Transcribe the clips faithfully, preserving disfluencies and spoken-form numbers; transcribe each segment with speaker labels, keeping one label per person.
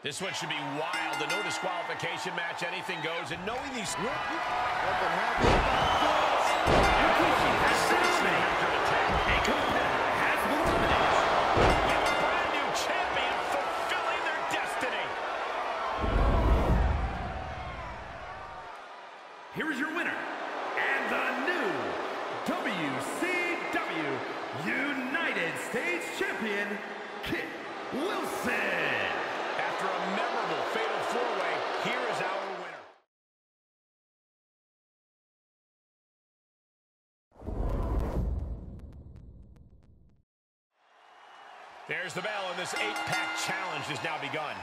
Speaker 1: This one should be wild. The no disqualification match, anything goes. And knowing these...
Speaker 2: What happened about this?
Speaker 1: After attack, a competitor has been eliminated. We have a brand new champion fulfilling their destiny.
Speaker 3: Here is your winner, and the new W C W United States Champion, Kit Wilson.
Speaker 1: After a memorable fatal four-way, here is our winner. There's the bell, and this eight-pack challenge has now begun.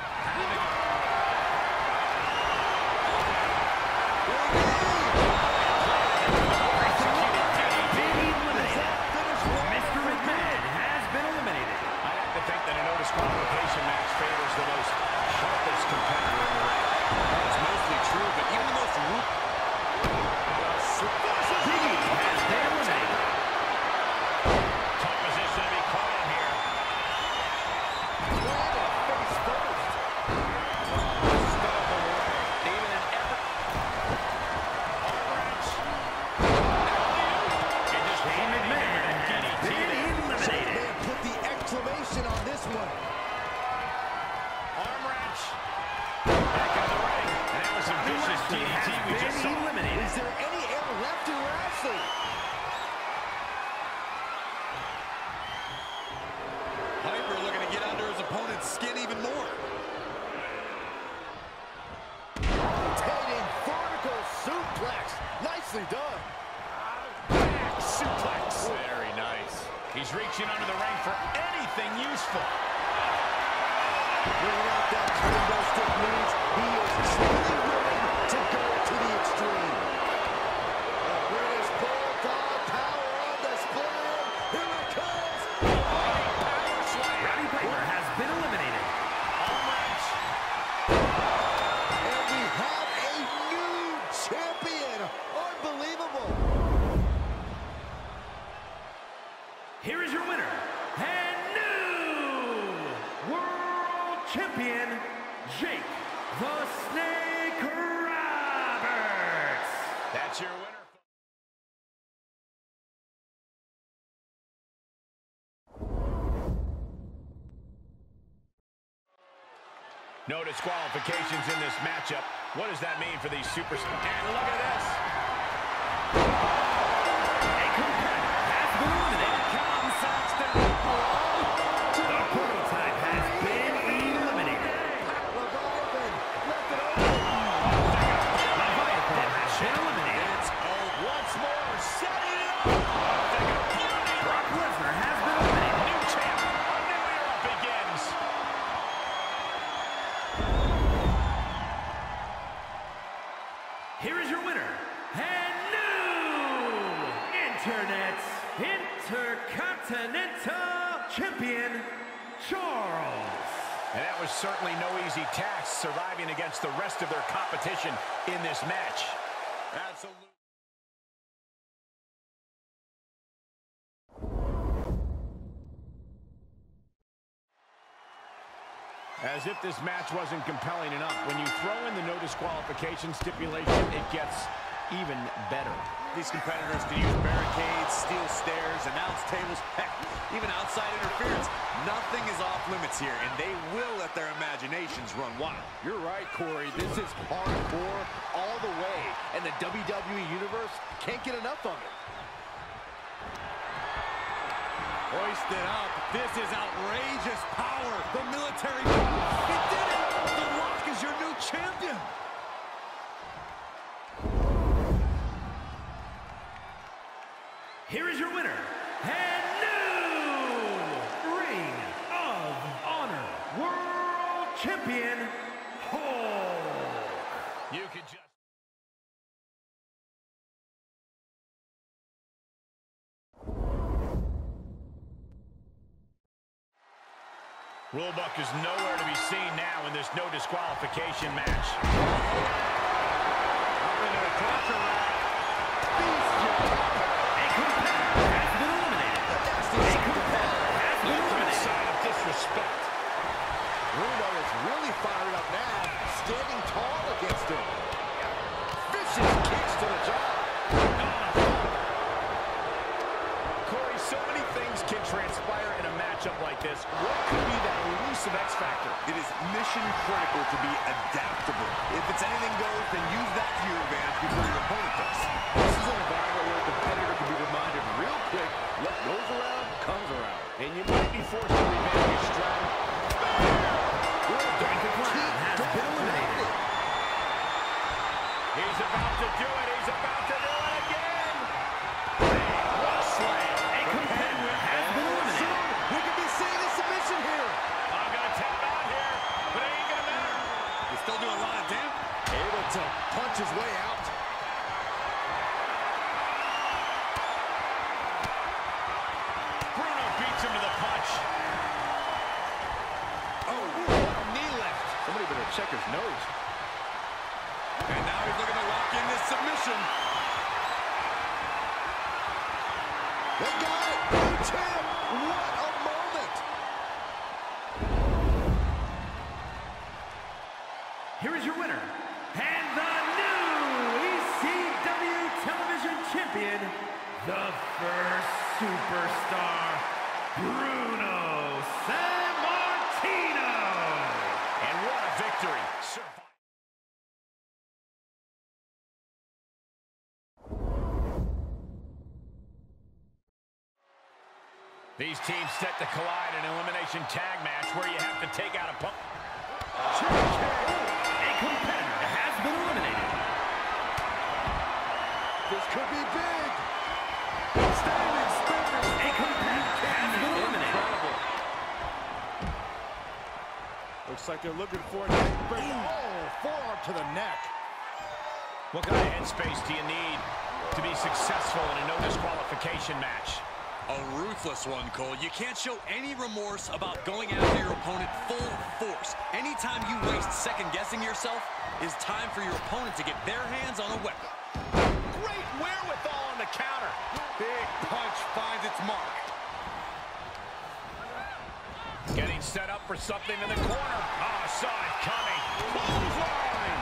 Speaker 3: Mister McMahon has been eliminated.
Speaker 1: I have to think that a no disqualification match favors the most sharpest competitor in the ring. That's mostly true, but even the most root...
Speaker 3: Biggie has been eliminated.
Speaker 1: Tough position to be caught in here.
Speaker 2: Face first.
Speaker 1: Stop away. Even an effort. Arm wrench. It just
Speaker 3: Shane McMahon has been eliminated.
Speaker 2: They put the exclamation on this one.
Speaker 1: Arm wrench. Back in the ring. And that was some vicious D D T we just saw.
Speaker 3: Eliminated.
Speaker 2: Is there any air left in Lashley?
Speaker 4: Piper looking to get under his opponent's skin even more.
Speaker 2: Rotating vertical suplex. Nicely done.
Speaker 1: Back suplex. Very nice. He's reaching under the ring for anything useful.
Speaker 2: Bringing out that kendo stick means he is truly willing to go to the extreme. The British Bulldog power on display. Here it comes.
Speaker 3: Roddy Piper has been eliminated.
Speaker 1: Arm wrench.
Speaker 2: And we have a new champion. Unbelievable.
Speaker 3: Here is your winner, and new World Champion, Jake the Snake Roberts.
Speaker 1: That's your winner. No disqualifications in this matchup. What does that mean for these superstars? And look at this.
Speaker 3: A competitor has been eliminated.
Speaker 1: Come, Saxton.
Speaker 3: The prototype has been eliminated.
Speaker 2: Leviathan left it open.
Speaker 3: Leviathan has been eliminated.
Speaker 1: It's over. Once more, setting it up.
Speaker 3: Brock Lesnar has been eliminated.
Speaker 1: New champ. A new era begins.
Speaker 3: Here is your winner, and new Internet's Intercontinental Champion, Charles.
Speaker 1: And that was certainly no easy task, surviving against the rest of their competition in this match. Absolutely. As if this match wasn't compelling enough, when you throw in the no disqualification stipulation, it gets even better.
Speaker 4: These competitors can use barricades, steel stairs, announce tables, heck, even outside interference. Nothing is off limits here, and they will let their imaginations run wild.
Speaker 2: You're right, Corey. This is hardcore all the way, and the W W E Universe can't get enough of it.
Speaker 4: Hoisted up. This is outrageous power. The military. He did it. The Rock is your new champion.
Speaker 3: Here is your winner, and new Ring of Honor World Champion, Hulk.
Speaker 1: You could just... Rulebook is nowhere to be seen now in this no disqualification match. Up into the torture rack.
Speaker 3: A competitor has been eliminated. A competitor has been eliminated.
Speaker 1: Sign of disrespect.
Speaker 2: Bruno is really
Speaker 1: this, what could be that elusive X factor?
Speaker 4: It is mission critical to be adaptable. If it's anything goes, then use that to your advantage before your opponent does.
Speaker 1: This is an environment where a competitor can be reminded real quick, what goes around, comes around. And you might be forced to revamp your strategy.
Speaker 3: Daniel Bryan has been eliminated.
Speaker 1: He's about to do it. He's about to do it again. What a slam.
Speaker 3: A competitor has been eliminated.
Speaker 2: We could be seeing a submission here.
Speaker 1: I'm going to tap out here, but it ain't going to matter.
Speaker 4: He's still doing a lot of damage.
Speaker 2: Able to punch his way out.
Speaker 1: Bruno beats him to the punch. Oh, what a knee lift. Somebody better check his nose.
Speaker 4: And now he's looking to lock in this submission.
Speaker 2: They got it. New champ. What a moment.
Speaker 3: Here is your winner, and the new E C W Television Champion, the first superstar, Bruno Sammartino.
Speaker 1: And what a victory. These teams set to collide in an elimination tag match where you have to take out a pump.
Speaker 3: A competitor has been eliminated.
Speaker 2: This could be big.
Speaker 3: Standing spinners. A competitor has been eliminated.
Speaker 1: Looks like they're looking for it.
Speaker 2: Oh, forearm to the neck.
Speaker 1: What kind of headspace do you need to be successful in a no disqualification match?
Speaker 4: A ruthless one, Cole. You can't show any remorse about going after your opponent full force. Anytime you waste second-guessing yourself, is time for your opponent to get their hands on a weapon.
Speaker 1: Great wherewithal on the counter.
Speaker 4: Big punch finds its mark.
Speaker 1: Getting set up for something in the corner. Oh, saw it coming. Clothesline.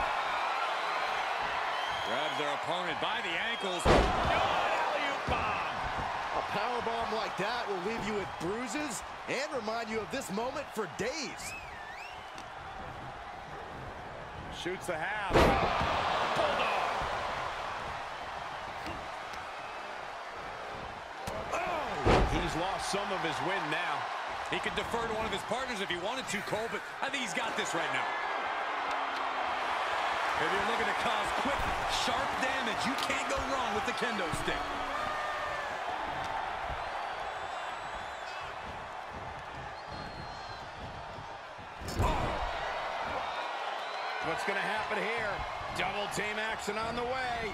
Speaker 4: Grabs their opponent by the ankles.
Speaker 1: Oh, an alley-oop bomb.
Speaker 2: A powerbomb like that will leave you with bruises and remind you of this moment for days.
Speaker 1: Shoots the half. Bulldog. Oh, he's lost some of his wind now.
Speaker 4: He could defer to one of his partners if he wanted to, Cole, but I think he's got this right now. If you're looking to cause quick, sharp damage, you can't go wrong with the kendo stick.
Speaker 1: What's going to happen here? Double team action on the way.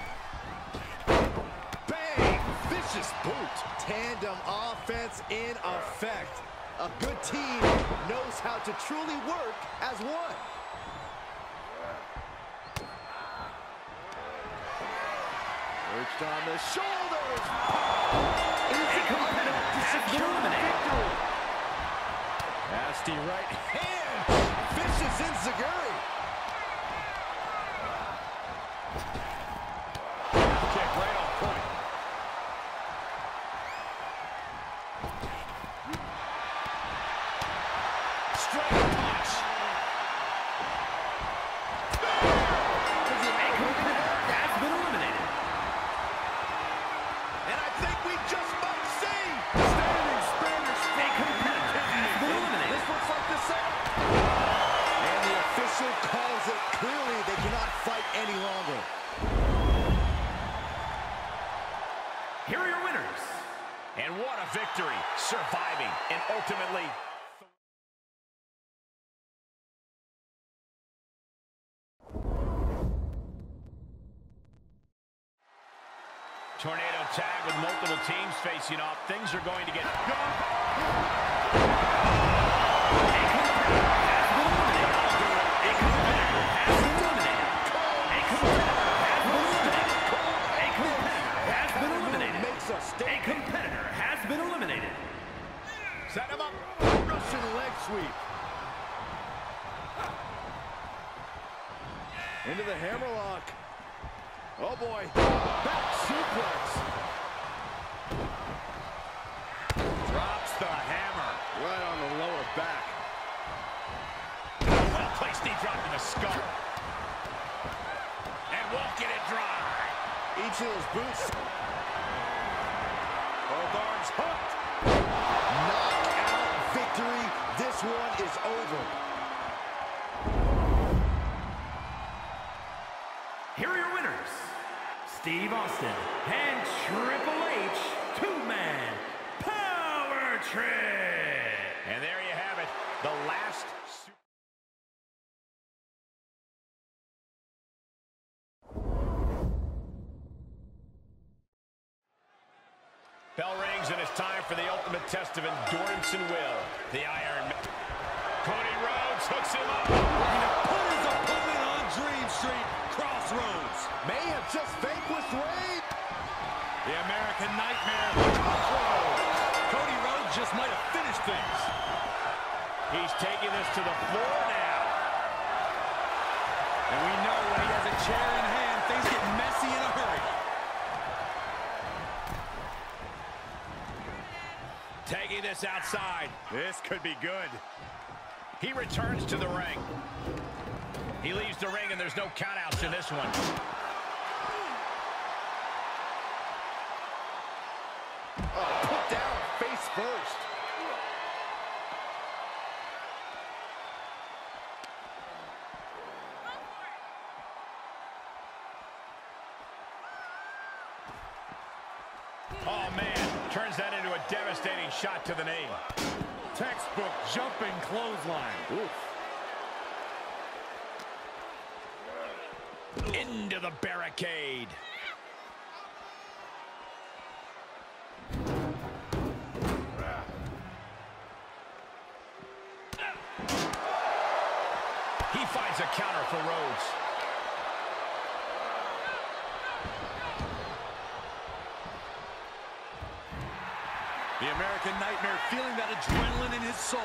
Speaker 2: Bang! Vicious boot. Tandem offense in effect. A good team knows how to truly work as one. Perched on the shoulders. Is it competitive? Victory.
Speaker 1: Nasty right hand.
Speaker 2: Vicious enziguri.
Speaker 1: Kick right on point. Straight punch.
Speaker 3: A competitor has been eliminated.
Speaker 2: And I think we just might see.
Speaker 3: Standing Spanish. A competitor has been eliminated.
Speaker 2: This looks like the set. And the official calls it clearly. They cannot fight any longer.
Speaker 3: Here are your winners.
Speaker 1: And what a victory. Surviving and ultimately... Tornado tag with multiple teams facing off. Things are going to get...
Speaker 3: A competitor has been eliminated.
Speaker 1: Set him up.
Speaker 2: Russian leg sweep. Into the hammerlock. Oh boy. Back suplex.
Speaker 4: Drops the hammer.
Speaker 2: Right on the lower back.
Speaker 1: Well placed knee drop to the skull. And walking it dry.
Speaker 2: Each of those boots.
Speaker 1: Both arms hooked.
Speaker 2: Knockout victory. This one is over.
Speaker 3: Here are your winners, Steve Austin and Triple H two-man power trip.
Speaker 1: And there you have it. The last... Bell rings and it's time for the ultimate test of endurance and will. The Iron Man. Cody Rhodes hooks him up.
Speaker 4: Looking to put his opponent on Dream Street. Crossroads.
Speaker 2: May have just vanquished Reigns.
Speaker 4: The American Nightmare. Crossroads. Cody Rhodes just might have finished things.
Speaker 1: He's taking this to the floor now.
Speaker 4: And we know when he has a chair in hand, things get messy in a hurry.
Speaker 1: Taking this outside.
Speaker 4: This could be good.
Speaker 1: He returns to the ring. He leaves the ring, and there's no countouts in this one.
Speaker 2: Oh, put down face first.
Speaker 1: Oh, man. Turns that into a devastating shot to the knee.
Speaker 4: Textbook jumping clothesline.
Speaker 2: Oof.
Speaker 1: Into the barricade. He finds a counter for Rhodes.
Speaker 4: The American Nightmare feeling that adrenaline in his soul.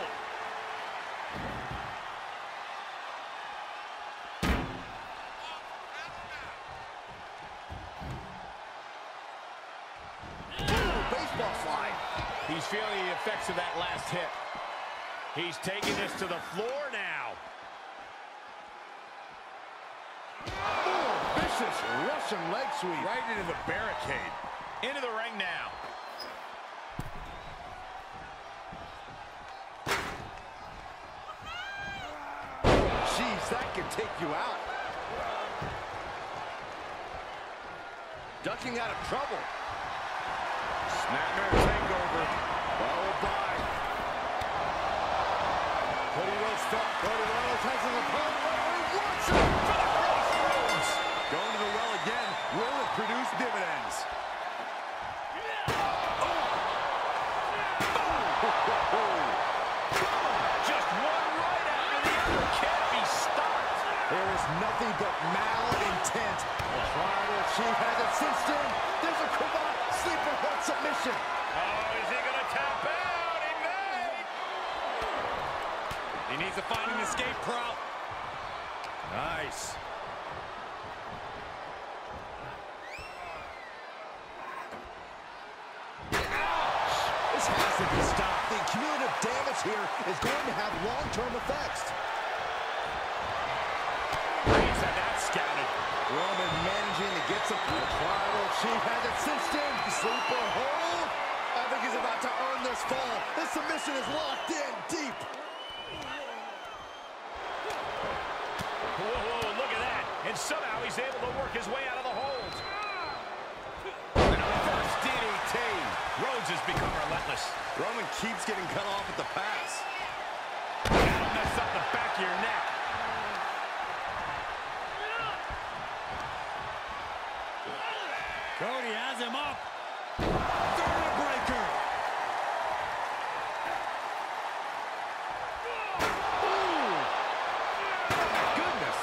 Speaker 2: Baseball slide.
Speaker 1: He's feeling the effects of that last hit. He's taking this to the floor now.
Speaker 2: Ooh, vicious Russian leg sweep.
Speaker 4: Right into the barricade.
Speaker 1: Into the ring now.
Speaker 2: Jeez, that could take you out. Ducking out of trouble.
Speaker 1: Snapmare takeover.
Speaker 2: Followed by Cody Rhodes fell. Cody Rhodes has an opponent. He wants it for the Crossroads.
Speaker 4: Going to the well again. Will it produce dividends?
Speaker 1: Just one right after the other. Can't be stopped.
Speaker 2: There is nothing but malintent. The Tribal Chief has it cinched in. There's a cravat. Sleeper hold submission.
Speaker 1: Oh, is he going to tap out? He may.
Speaker 4: He needs to find an escape route. Nice.
Speaker 2: This has to be stopped. The cumulative damage here is going to have long-term effects.
Speaker 1: He's had that scouted.
Speaker 2: Roman managing to get some. The Tribal Chief has it cinched in. Sleeper hold. I think he's about to earn this fall. This submission is locked in deep.
Speaker 1: Whoa, whoa, look at that. And somehow he's able to work his way out of the hold. And a reverse D D T. Rhodes has become relentless.
Speaker 4: Roman keeps getting cut off at the pass.
Speaker 1: That'll mess up the back of your neck.
Speaker 4: Cody has him up. Third breaker.
Speaker 2: Ooh. Goodness.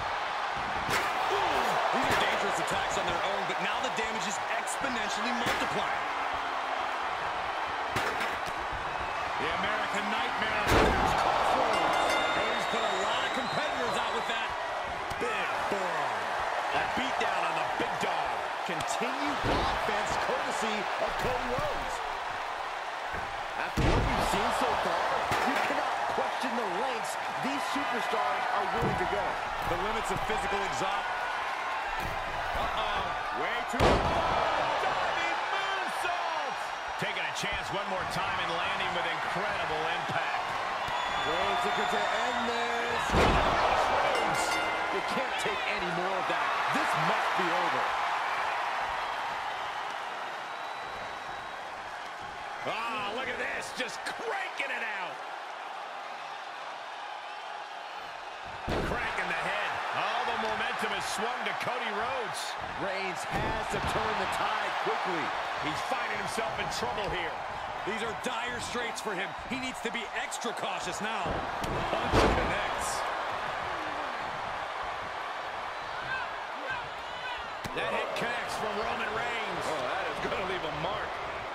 Speaker 4: Ooh. These are dangerous attacks on their own, but now the damage is exponentially multiplying. The American Nightmare. Cody's put a lot of competitors out with that. Big forearm.
Speaker 1: A beatdown on the big dog.
Speaker 2: Continued offense courtesy of Cody Rhodes. After working we've seen so far, you cannot question the lengths these superstars are willing to go.
Speaker 4: The limits of physical exhaustion. Uh-oh. Way too diving moonsault.
Speaker 1: Taking a chance one more time and landing with incredible impact.
Speaker 2: Reigns looking to end this.
Speaker 1: Reigns.
Speaker 2: You can't take any more of that. This must be over.
Speaker 1: Ah, look at this. Just cranking it out. Cranking the head. All the momentum has swung to Cody Rhodes.
Speaker 2: Reigns has to turn the tide quickly.
Speaker 1: He's finding himself in trouble here.
Speaker 4: These are dire straits for him. He needs to be extra cautious now. Punch connects.
Speaker 1: That hit connects from Roman Reigns.
Speaker 2: Oh, that is going to leave a mark.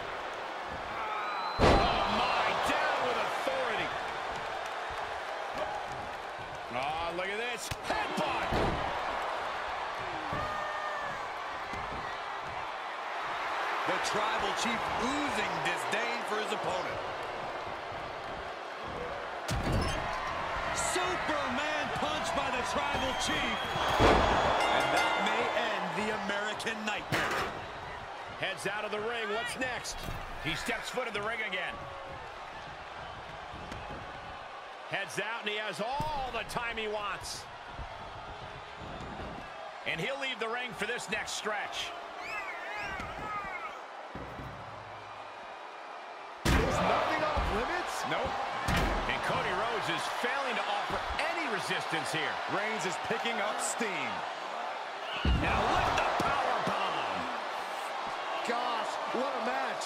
Speaker 1: Oh, my. Down with authority. Oh, look at this. Headbutt.
Speaker 4: The Tribal Chief oozing disdain for his opponent. Superman punch by the Tribal Chief. And that may end the American Nightmare.
Speaker 1: Heads out of the ring. What's next? He steps foot in the ring again. Heads out, and he has all the time he wants. And he'll leave the ring for this next stretch.
Speaker 2: Nothing off limits?
Speaker 1: Nope. And Cody Rhodes is failing to offer any resistance here.
Speaker 4: Reigns is picking up steam.
Speaker 1: Now lift the power bomb.
Speaker 2: Gosh, what a match.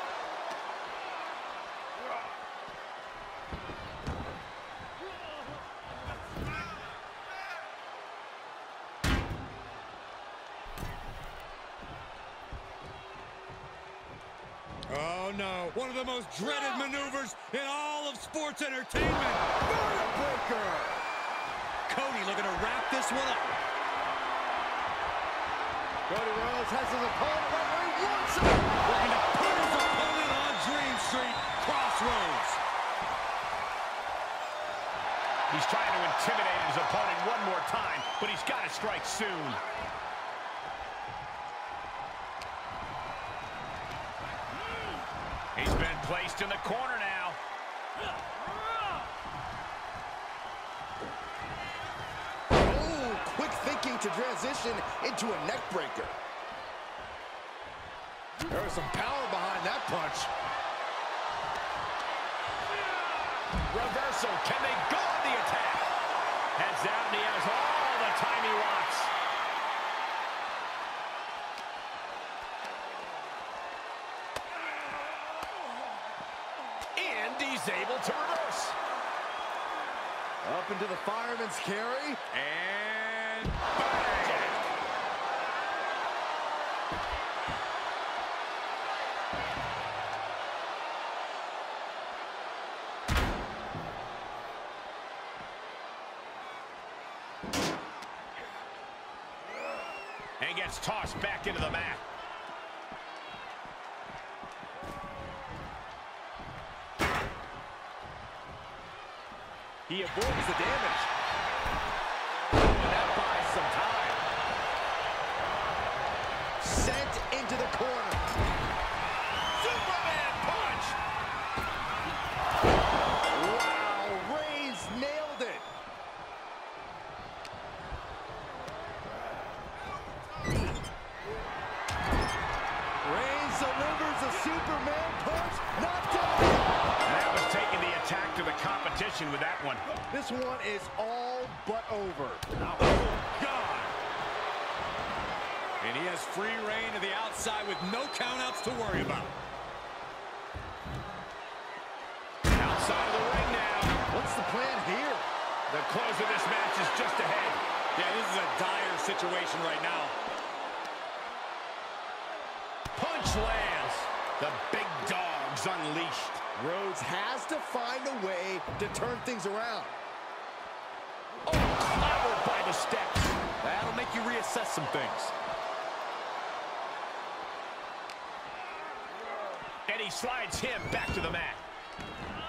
Speaker 4: Oh, no. One of the most dreaded maneuvers in all of sports entertainment.
Speaker 2: Breaker.
Speaker 4: Cody looking to wrap this one up.
Speaker 2: Cody Rhodes has his opponent right where he wants him.
Speaker 4: Looking to put his opponent on Dream Street Crossroads.
Speaker 1: He's trying to intimidate his opponent one more time, but he's got to strike soon. He's been placed in the corner now.
Speaker 2: Oh, quick thinking to transition into a neck breaker. There was some power behind that punch.
Speaker 1: Reversal. Can they go on the attack? Heads out, and he has all the time he wants. And he's able to reverse.
Speaker 2: Up into the fireman's carry.
Speaker 1: And bang! And gets tossed back into the mat.
Speaker 2: He avoids the damage. And that buys some time. Sent into the corner.
Speaker 1: Superman punch!
Speaker 2: Wow, Reigns nailed it. Reigns delivers a Superman punch. Knocked out.
Speaker 1: That was taking the attack to the competition with that one.
Speaker 2: This one is all but over.
Speaker 4: Oh, God. And he has free reign to the outside with no countouts to worry about.
Speaker 1: Outside of the ring now.
Speaker 2: What's the plan here?
Speaker 1: The close of this match is just ahead.
Speaker 4: Yeah, this is a dire situation right now.
Speaker 1: Punch lands. The big dog's unleashed.
Speaker 2: Rhodes has to find a way to turn things around.
Speaker 1: Oh, clobbered by the steps.
Speaker 2: That'll make you reassess some things.
Speaker 1: And he slides him back to the mat.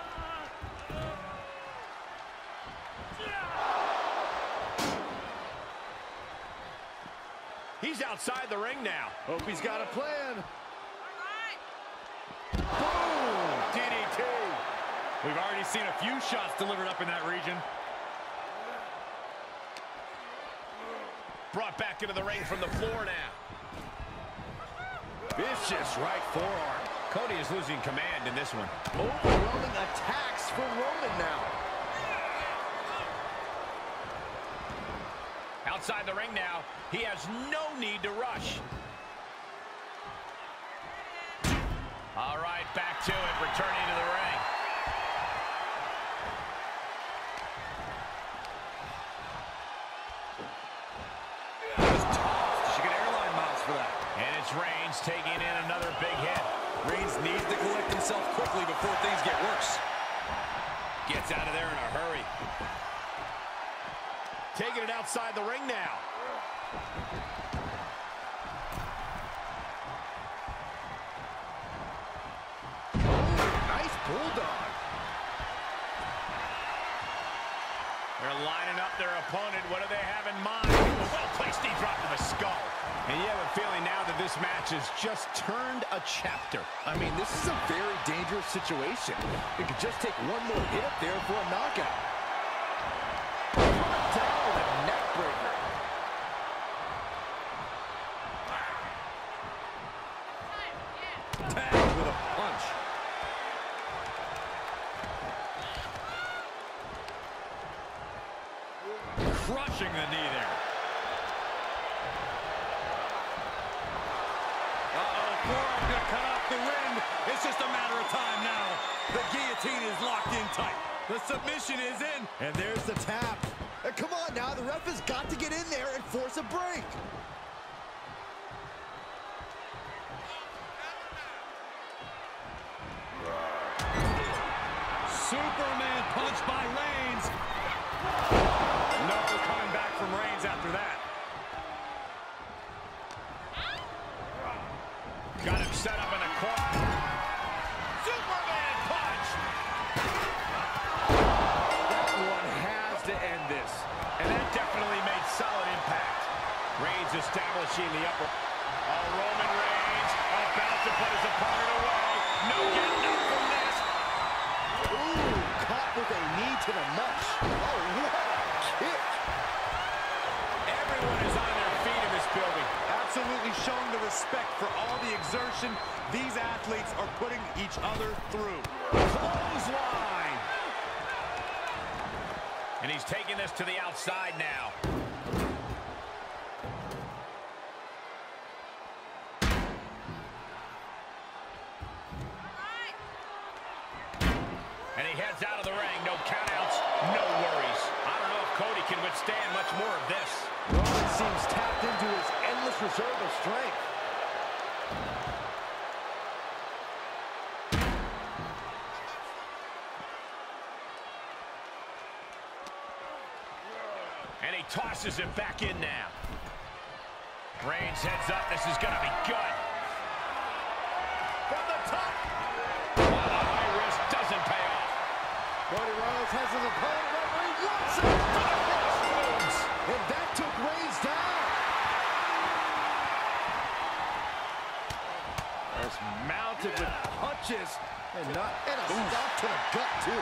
Speaker 1: He's outside the ring now.
Speaker 2: Hope he's got a plan.
Speaker 1: Boom! D D T. We've already seen a few shots delivered up in that region. Brought back into the ring from the floor now. Vicious right forearm. Cody is losing command in this one.
Speaker 2: Overwhelming attacks from Roman now.
Speaker 1: Outside the ring now, he has no need to rush. All right, back to it, returning to the ring. Just tossed. She get airline miles for that. And it's Reigns taking in another big hit. Reigns needs to collect himself quickly before things get worse. Gets out of there in a hurry. Taking it outside the ring now.
Speaker 2: Nice bulldog.
Speaker 1: They're lining up their opponent. What do they have in mind? Well-placed knee drop to the skull. And you have a feeling now that this match has just turned a chapter.
Speaker 2: I mean, this is a very dangerous situation. It could just take one more hit there for a knockout. Down with a neck breaker.
Speaker 1: Tagged with a punch. Crushing the knee there. Uh-oh, forearm gonna cut off the wind. It's just a matter of time now. The guillotine is locked in tight. The submission is in.
Speaker 2: And there's the tap. Uh, come on now, the ref has got to get in there and force a break.
Speaker 1: Superman punch by Reigns. No coming back from Reigns after that. Got him set up in the corner. Superman punch. That one has to end this. And that definitely made solid impact. Reigns establishing the upper. Oh, Roman Reigns about to put his opponent away. No getting up from this.
Speaker 2: Ooh, caught with a knee to the nuts. Oh, what a kick.
Speaker 1: Everyone is on their feet in this building.
Speaker 4: Absolutely showing the respect for all the exertion these athletes are putting each other through.
Speaker 1: Clothesline. And he's taking this to the outside now. And he heads out of the ring. No countouts, no worries. I don't know if Cody can withstand much more of this.
Speaker 2: Roman seems tapped into his endless reserve of strength.
Speaker 1: And he tosses it back in now. Reigns heads up. This is going to be good. From the top. Oh, the high risk doesn't pay off.
Speaker 2: Cody Rhodes has his opponent where he wants it.
Speaker 1: Moves.
Speaker 2: And that took Reigns down. There's mounted with punches. And, not, and a stop to the gut, too.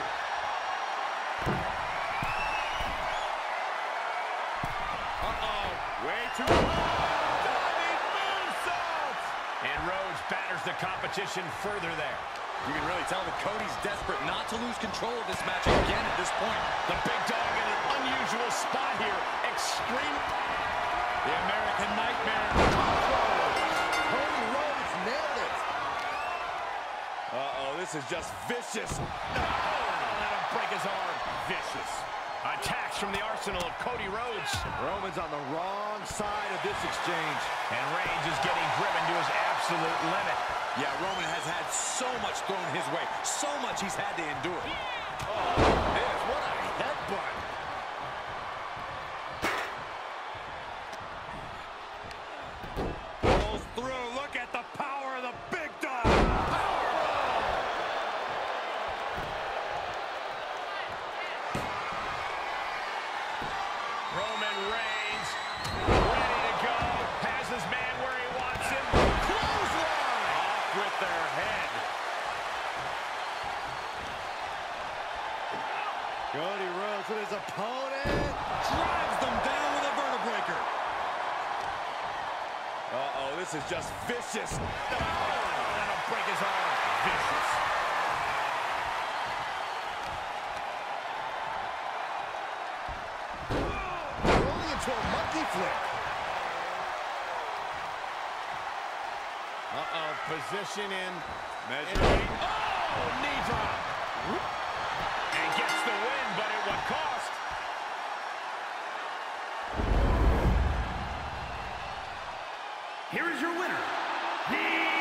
Speaker 1: Uh-oh. Way too high. Diving moonsault. And Rhodes batters the competition further there.
Speaker 4: You can really tell that Cody's desperate not to lose control of this match again at this point.
Speaker 1: The big dog in an unusual spot here. Extreme. The American Nightmare.
Speaker 2: Cody Rhodes nailed it.
Speaker 1: Uh-oh, this is just vicious. No! Let him break his arm. Vicious. Attacks from the arsenal of Cody Rhodes.
Speaker 2: Roman's on the wrong side of this exchange.
Speaker 1: And Reigns is getting driven to his absolute limit.
Speaker 4: Yeah, Roman has had so much thrown his way. So much he's had to endure.
Speaker 2: Oh, man, what a headbutt.
Speaker 1: Pulls through. Look at the power of the big dog. Roman Reigns, ready to go, has his
Speaker 4: just vicious.
Speaker 1: Oh, that'll break his arm. Vicious.
Speaker 2: Rolling into a monkey flip.
Speaker 1: Uh-oh, position in.
Speaker 4: Measuring.
Speaker 1: Oh, knee drop. And gets the win, but at what cost?
Speaker 3: Here is your winner, the